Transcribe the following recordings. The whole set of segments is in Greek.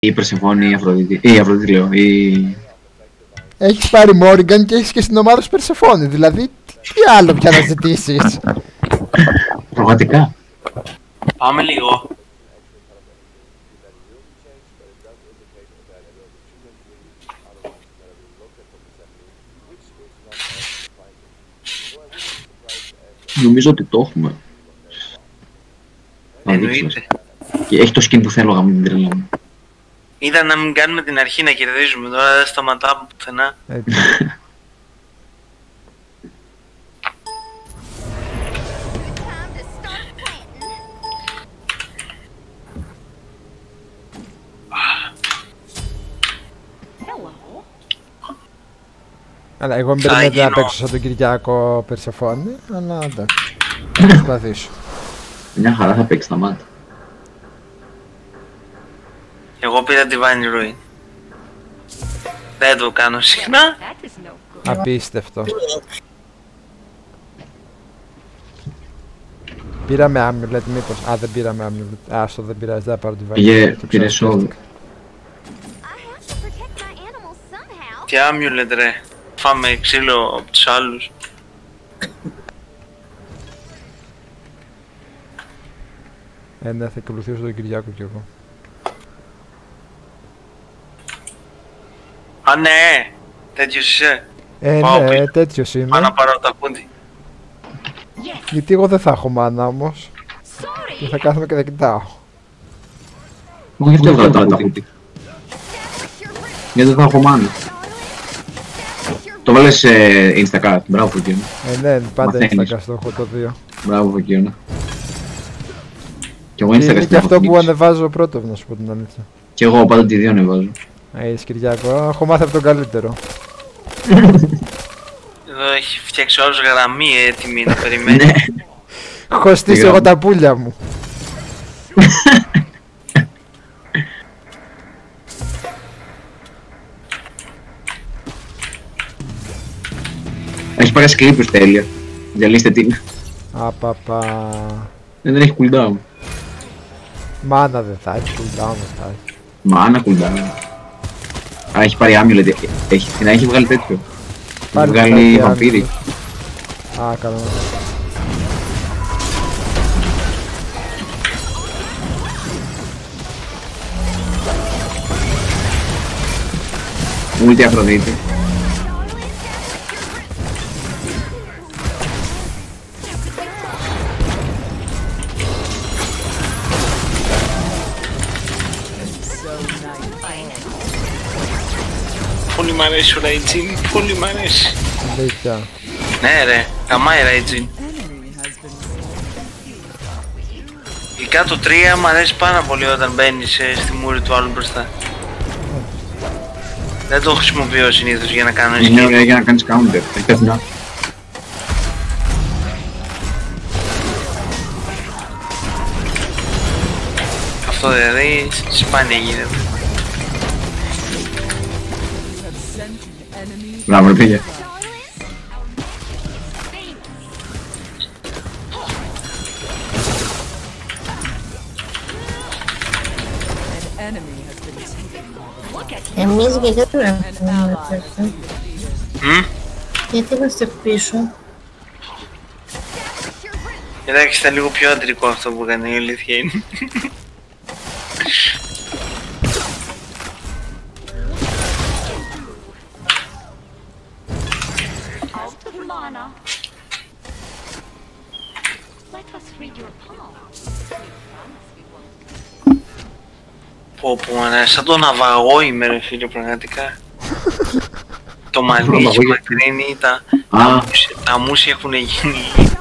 η Persephone ή η Αφροδίτη. Η Αφροδίτη λέω. Έχεις πάρει Morgan και έχεις και στην ομάδα σου Persephone. Δηλαδή, τι άλλο πια να ζητήσεις. Πραγματικά. Πάμε λίγο. Νομίζω ότι το έχουμε. Εννοείται. Και έχει το skin που θέλω να μην την τρελώ. Ήταν να μην κάνουμε την αρχή να κερδίζουμε, τώρα δεν σταματάμε πουθενά. Αλλά εγώ μην περιμένετε να παίξω σαν τον Κυριάκο Persephone, αλλά εντάξει. Θα προσπαθήσω. Μια χαρά θα παίξει τα μάτια. Εγώ πήρα Divine Ruin. Δεν το κάνω συχνά. Απίστευτο. Πήραμε Amulet μήπως. Α, δεν πήραμε Amulet. Άστο, δεν πειράζει, δεν θα πάρω Divine. Πήρε Soul. Τι Amulet ρε. Φάμε ξύλο από τους άλλους. Ναι, θα ακολουθήσω τον Κυριάκο κι εγώ. Α, ναι! Τέτοιος είσαι. Ναι, τέτοιος είμαι. Πάω να πάρω τα πούντι. Γιατί εγώ δεν θα έχω μάνα όμως. Και θα κάθομαι και θα κοιτάω. Εγώ γι' αυτό έβγαλα τώρα τα πούντι. Γιατί δεν θα έχω μάνα. Το βάλες Instacart, μπράβο Φωκίωνα. Ναι, πάντα Instacart το έχω το 2. Μπράβο Φωκίωνα. Και εγώ είναι και αυτό που ανεβάζω πρώτο, να σου πω την αλήθεια. Και εγώ πάντα τη 2 ανεβάζω. Είσαι Κυριάκο, έχω μάθει από τον καλύτερο. Εδώ έχει φτιάξει όλος γραμμή έτοιμη να περιμένει. Έχω στήσει εγώ τα πουλιά μου. Έχεις πάρει σκλήπους τέλεια. Διαλύστε την. Απαπα. Δεν έχει cooldown. Μάνα δεν θα έχει, cooldown δεν θα έχει. Μάνα cooldown. Α, έχει πάρει Amulet, την έχει βγάλει τέτοιο. Έχει βγάλει βαμπύρι. Α, καλά. Multi Αφροδίτη. Πολύ μ' αρέσει ο Ραϊτζίν, πολύ μ' αρέσει. Αλήθεια. Ναι ρε, καμάει Ραϊτζίν. Η κάτω 3 μ' αρέσει πάρα πολύ όταν μπαίνεις στη μούρη του άλλου μπροστά. Δεν το χρησιμοποιώ συνήθως για να κάνω escape. Είναι για να κάνεις counter, έχει πεθνά. Αυτό δηλαδή σπάνια γίνεται. Μπράβο, ρε πήγε. Εμείς γιατί δεν έχουμε τέτοιο. Γιατί είμαστε πίσω. Εντάξει, ήταν λίγο πιο αντρικό αυτό που έκανε, η αλήθεια είναι. Πω ρε, σαν το ναυαγό είμαι ρε φίλε πραγματικά. Το μαλλί έχει μακρύνει, τα μουσια έχουν γίνει.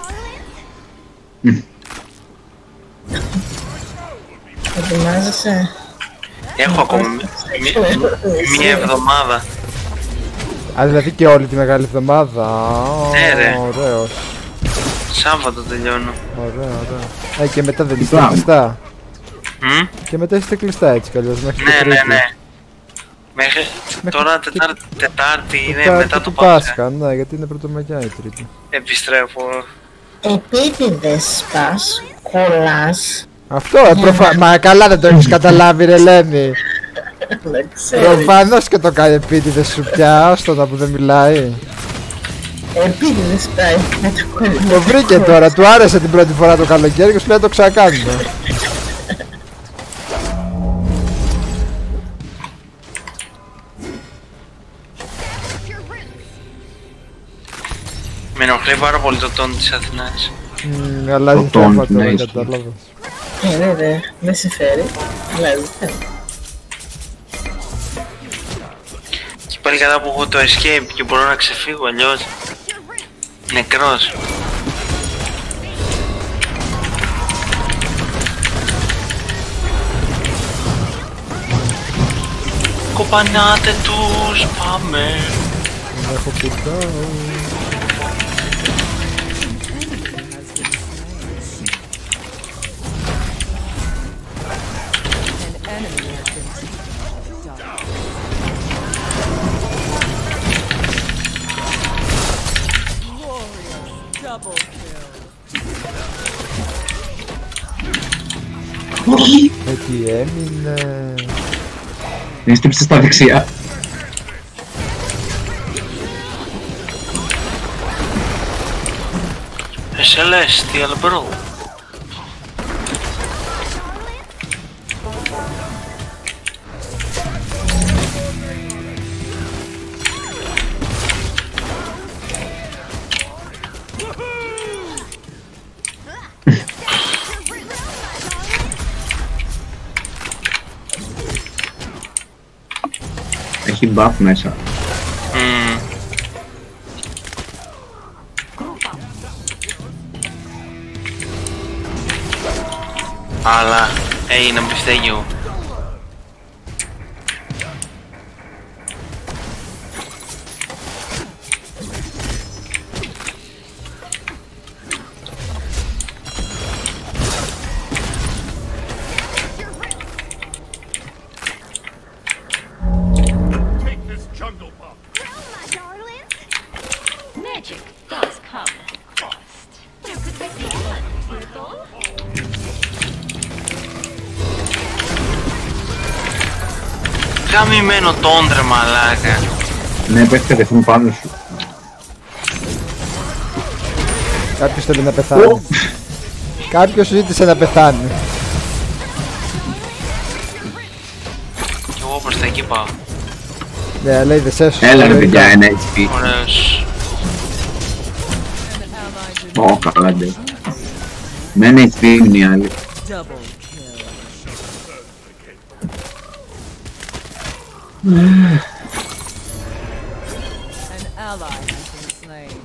Ετοιμάζεσαι. Έχω ακόμα μία εβδομάδα. Α, δηλαδή και όλη τη μεγάλη εβδομάδα. Ναι ρε. Ωραίος. Σάββατο τελειώνω. Ωραία, ωραία. Και μετά δεν είστε κλειστά. Και μετά είστε κλειστά έτσι κι αλλιώς μέχρι ναι, ναι, ναι. Μέχρι τώρα Τετάρτη είναι μετά το Πάσχα. Ναι, γιατί είναι Πρωτομαγιά η Τρίτη. Επιστρέφω. Επίτηδες σπάς, κολλάς. Αυτό, μα καλά δεν το έχεις καταλάβει ρε Λέμι. Προφανώς και το κάνει επίτηδες σου πια, άστονα που δεν μιλάει. Επίτηδες πάει, να το κόλλει. Το βρήκε τώρα, του άρεσε την πρώτη φορά το καλοκαίρι και σου λέει να το ξανακάνουμε. Με ενοχλεί πάρα πολύ το τόν της Αθηνάς. Αλλάζει θέμα τώρα, κατάλαβα. Ναι, δεν σε φέρει. Αλλάζει θέμα. Και πάλι κατά που έχω το escape και μπορώ να ξεφύγω, αλλιώς νεκρός. Κοπανάτε τους, πάμε. Έχω πιτάω. Τι έμεινε. Έστριψε στα δεξιά. Celestial bro. Έχει buff μέσα. Αλλά έγινε μπιστέγιο. Καμημένο τόντρε μαλάκα. Ναι, πες κατευθύνουν πάνω σου. Κάποιος θέλει να πεθάνει. Κάποιος ζήτησε να πεθάνει. Κι εγώ προς τα εκεί πάω. Ναι, λέει δεν σε έσωσε. Έλα ρε παιδιά, ένα HP. Ωραίος. Ω, καλά ντε. Με ένα HP είναι οι άλλοι. An ally has been slain.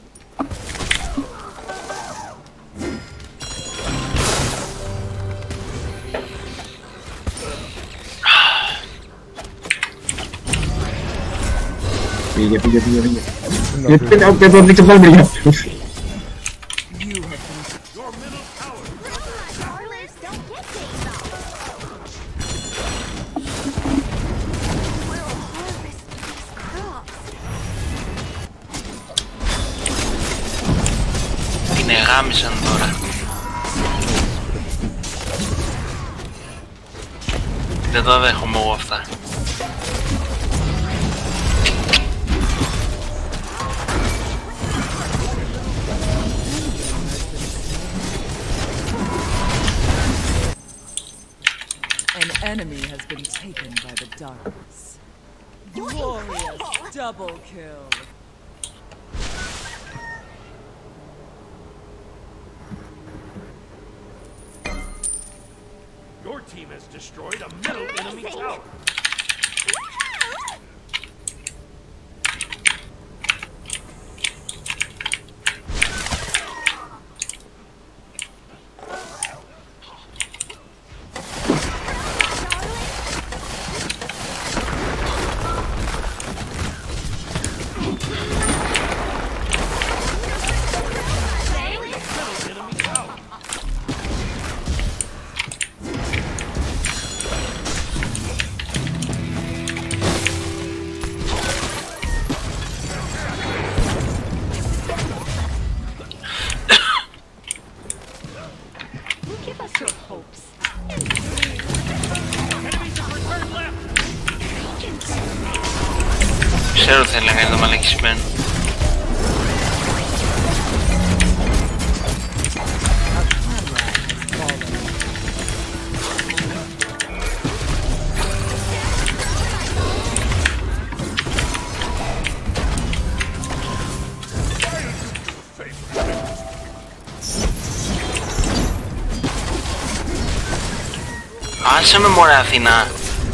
Πήγε. Πέτω δείξε πάλι μεριά. Είναι γάμισαν τώρα. Δεν το δέχομαι εγώ αυτά. An enemy has been taken by the darkness. Glorious double kill. Your team has destroyed a middle enemy tower. Ξέρω ότι θέλει να κάνει το μαλακισμένο. Άσε με μωρέ Αθηνά.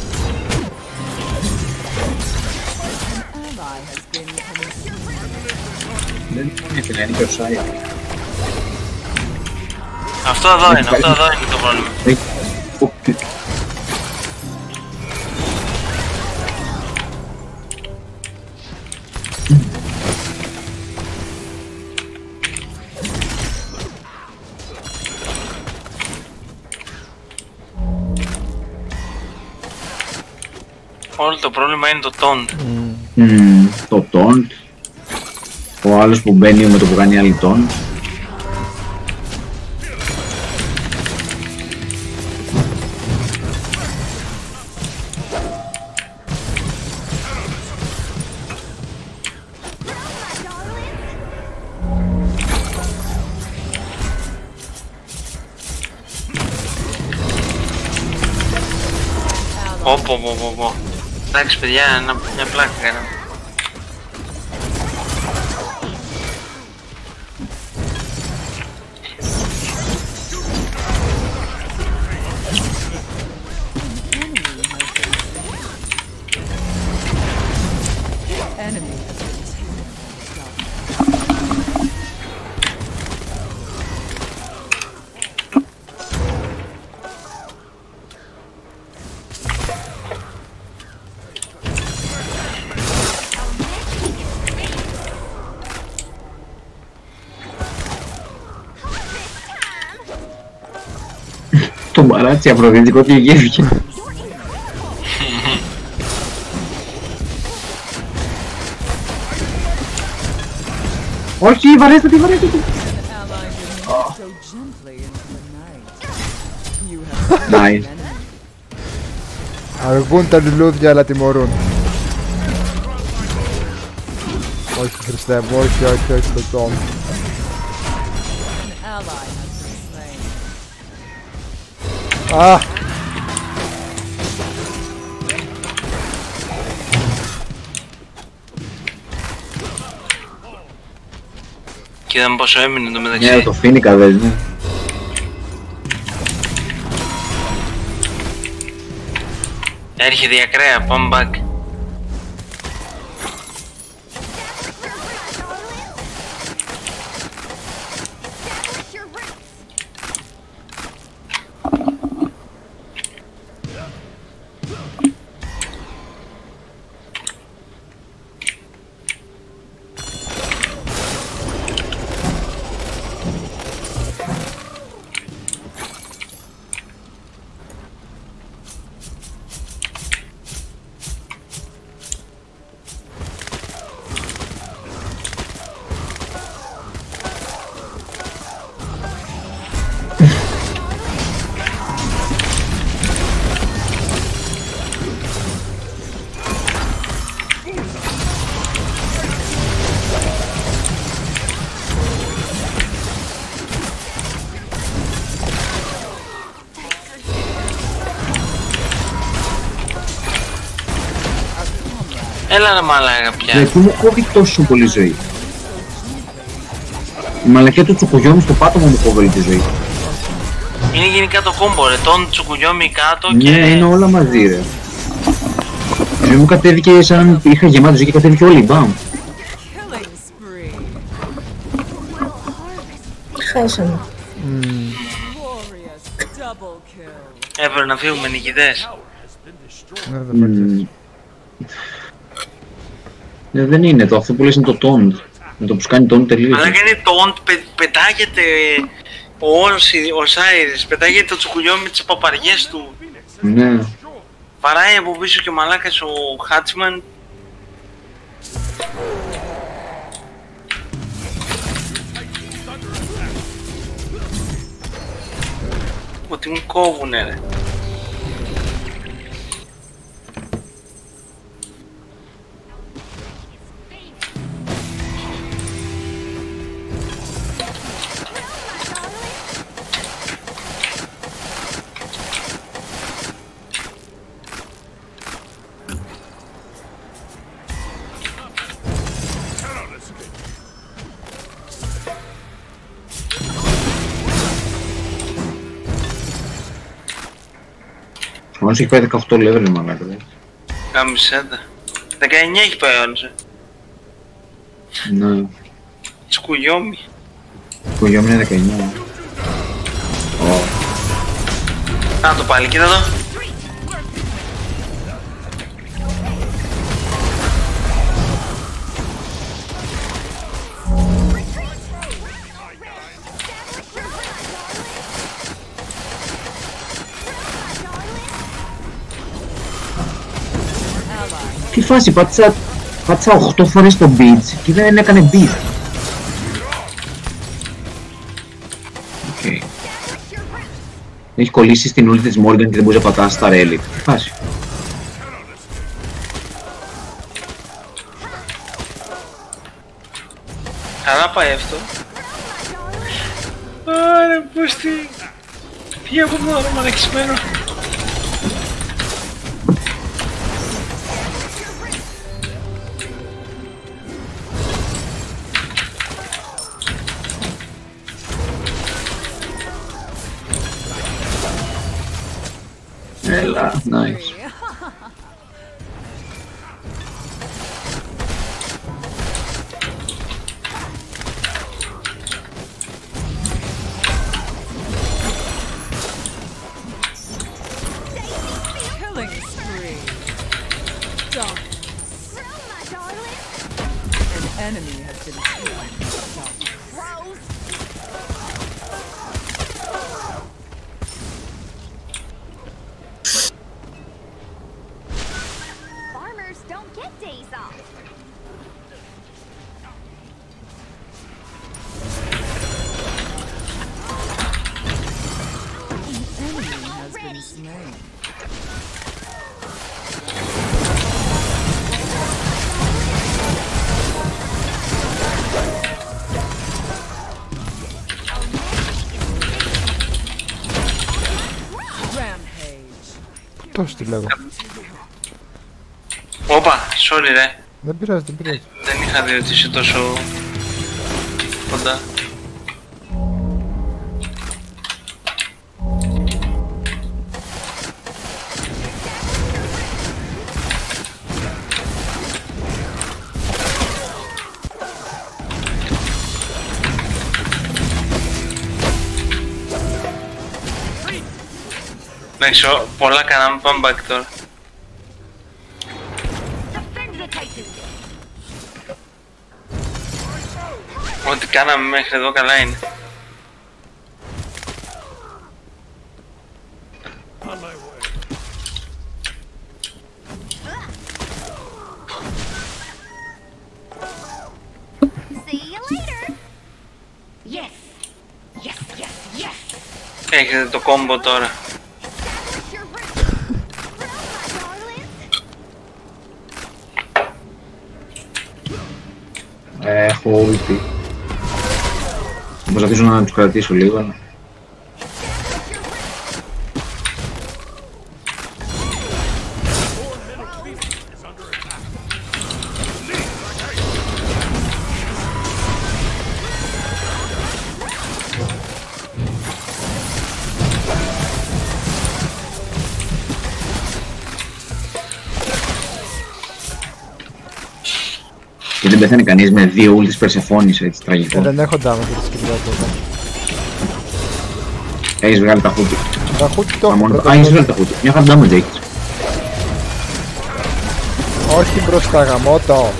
Δεν είναι είναι περσάει. Αυτό εδώ είναι, αυτό εδώ είναι το πρόβλημα. Όλο το πρόβλημα είναι το taunt. Το taunt. Ο άλλος που μπαίνει με το που κάνει άλλη taunt. Πω. Εντάξει παιδιά, μια πλάκα κάναμε. Το μπαράτσι αφροδίτικο τι γεύηκε. Όχι, βαρέστε τη. Nice. Αργούν τα λουλούδια αλλά τιμωρούν. Όχι Χριστέ μου, όχι το τόμ. Α! Και είδαμε πόσο έμεινε το μεταξύ. Ναι, το φίνικα δεν είναι. Έρχεται η ακραία, πάμε back. Έλα ρε μαλάκα πια. Γιατί μου κόβει τόσο πολύ ζωή. Η μαλακιά του τσουκουγιώμη στο πάτωμα μου κόβει τη ζωή. Είναι γενικά το κόμπο ρε, τον τσουκουγιώμη κάτω και... Ναι, είναι όλα μαζί ρε. Η ζωή μου κατέβηκε σαν είχα γεμάτο ζωή και κατέβηκε όλη, μπαμ. Χάσαμε. Έπρεπε να φύγουμε νικητές. Δεν είναι το, αυτό που λες είναι το taunt. Με το που σκάνει taunt τελείως. Αλλά και είναι taunt, πετάγεται ο Σάιρις, πετάγεται το τσουκουγιώμη με τις παπαριές του. Ναι. Παράει από πίσω και ο μαλάκας ο Χάτσμαν. Ότι μου κόβουνε ρε. Μόνος έχει πάει 18 level μαλάκα. Κάμισέτα. 19 έχει πάει ο άλλος. Ναι. Σκουγιόμι. Σκουγιόμι είναι 19. Να το πάλι, κοίτα εδώ. Τι φάση, πάτησα 8 φορές το beach και δεν έκανε beat. Okay. Έχει κολλήσει στην ούλη της Morgan και δεν μπορεί να πατάσει τα relic. Τι φάση. Καλά πάει αυτό. Άρα πως τι έχω μόνο μαλακισμένο. Έλα, nice. Killing spree. An enemy has been slain. Don't get days off. An enemy has been slain. Rampage. Τόσο τη λέγω. Όπα, sorry ρε. Δεν πειράζει, δεν πειράζει. Δεν είχα δει ότι είσαι τόσο κοντά. Εντάξει, πολλά κάναμε, πάμε back τώρα. Ό,τι κάναμε μέχρι εδώ καλά είναι. Έχετε το κόμπο τώρα. Έχω ulti. Θα προσπαθήσω να τους κρατήσω λίγο, αλλά... Και δεν πεθαίνει κανείς με 2 ούλτες Περσεφόνης, έτσι τραγικό. Δεν έχω damage για τη σκηνή τότε. Έχεις βγάλει τα χούτι. Τα χούτι το έχω. Α, έχεις βγάλει τα χούτι. Μια χαρά damage έχεις. Όχι μπροστά γαμώτο.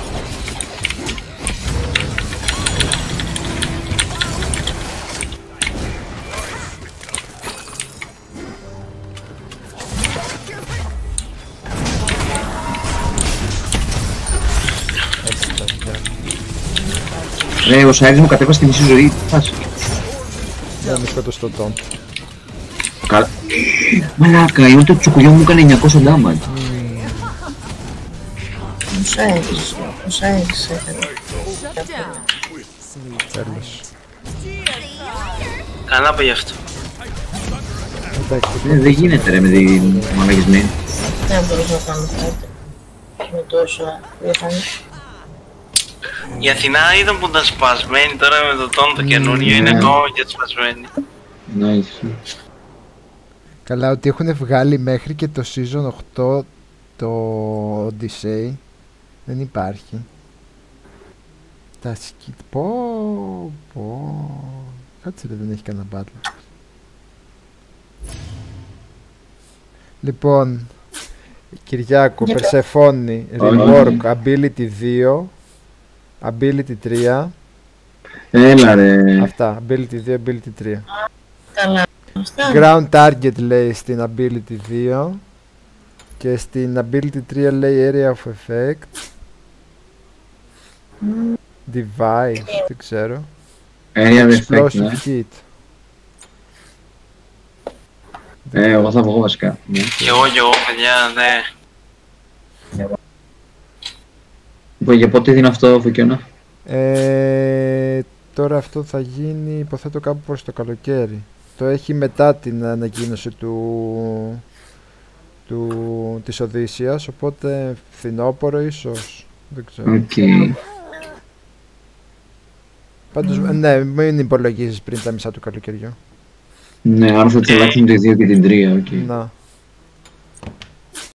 Ρε, ο Σάιρις μου κατέβασε τη μισή ζωή. Φάση. Δεν μισό το στο τόντ. Καλά. Μαλάκα, η ούλτα του τσουκουγιού μου έκανε 900 damage. Ο Σάιρις έκανε. Τέλος. Καλά πάει αυτό. Δεν γίνεται ρε με τη μαλακισμένη. Δεν μπορούσα να κάνω κάτι. Με τόσο διαφάνεια. Η Αθηνά είδαν που ήταν σπασμένη, τώρα με το τόνο το καινούριο είναι ακόμα και σπασμένη. Nice. Καλά, ότι έχουν βγάλει μέχρι και το Season 8 το Odyssey δεν υπάρχει. Τα σκιτ... Πω... Κάτσε ρε, δεν έχει κανένα battle. Λοιπόν, Κυριάκο, Persephone, Rework, Ability 2, Ability 3. Έλα ρε. Αυτά, Ability 2, Ability 3. Καλά. Ground Target λέει στην Ability 2 και στην Ability 3 λέει Area of Effect. Device, δεν ξέρω. Area of Effect, Explosive Hit. Εγώ θα βγω βασικά. Κι εγώ, παιδιά, Λοιπόν, για πότε είναι αυτό, Φωκιώνα? Τώρα αυτό θα γίνει, υποθέτω κάπου προς το καλοκαίρι. Το έχει μετά την ανακοίνωση της Οδύσσιας, οπότε φθινόπωρο ίσως, δεν ξέρω. Okay. Πάντως, ναι, μην υπολογίζεις πριν τα μισά του καλοκαιριού. Ναι, άρα θα τις αλλάξουν τη 2 και την 3, okay. Να.